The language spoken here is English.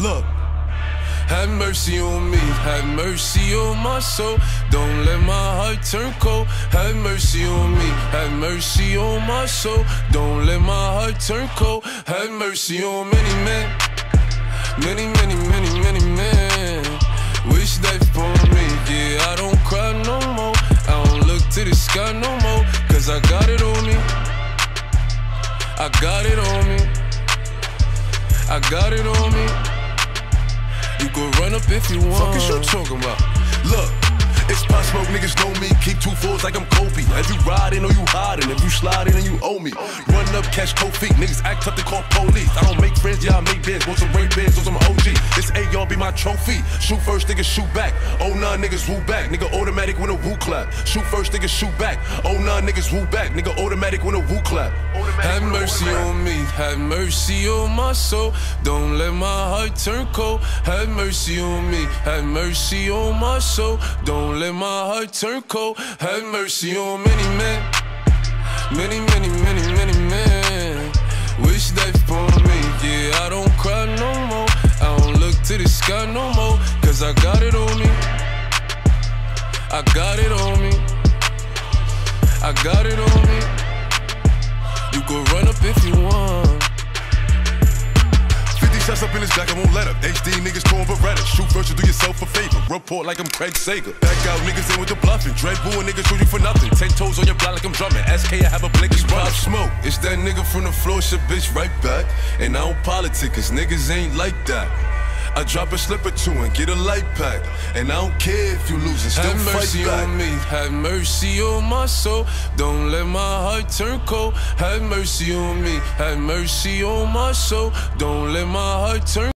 Look. Have mercy on me, have mercy on my soul. Don't let my heart turn cold. Have mercy on me, have mercy on my soul. Don't let my heart turn cold. Have mercy on many men, many, many, many, many men. Wish death upon me, yeah, I don't cry no more. I don't look to the sky no more, cause I got it on me. I got it on me. I got it on me. You can run up if you want. Fuck is you talking about? Look, it's possible niggas know me. Keep 2 4s like I'm Kobe. If you riding or you hiding, if you sliding and you owe me. Run up, catch cold feet. Niggas act tough to call police. I don't make friends, yeah, I make bands. Want some rape bands, want some OG. This AR be my trophy. Shoot first, niggas shoot back. Oh nah, niggas woo back. Nigga automatic when a woo clap. Shoot first, niggas shoot back. Oh nah, niggas woo back. Nigga automatic when a woo clap. Have mercy on me, have mercy on my soul. Don't let my heart turn cold. Have mercy on me, have mercy on my soul. Don't let my heart turn cold. Have mercy on many men, many, many, many, many men. Wish death upon me, yeah, I don't cry no more. I don't look to the sky no more, cause I got it on me. I got it on me. I got it on me. You can run up if you want. 50 shots up in his back, I won't let up. HD niggas throwing Beretta. Shoot first, you do yourself a favor. Report like I'm Craig Sager. Back out niggas in with the bluffing. Dread boo and niggas shoot you for nothing. 10 toes on your block like I'm drumming. SK, I have a blick, it's Pop Smoke. It's that nigga from the floor, shit bitch right back. And I don't politic, cause niggas ain't like that. I drop a slip or 2 and get a light pack. And I don't care if you lose and still have mercy fight back. on me, have mercy on my soul. Don't let my heart turn cold. Have mercy on me, have mercy on my soul. Don't let my heart turn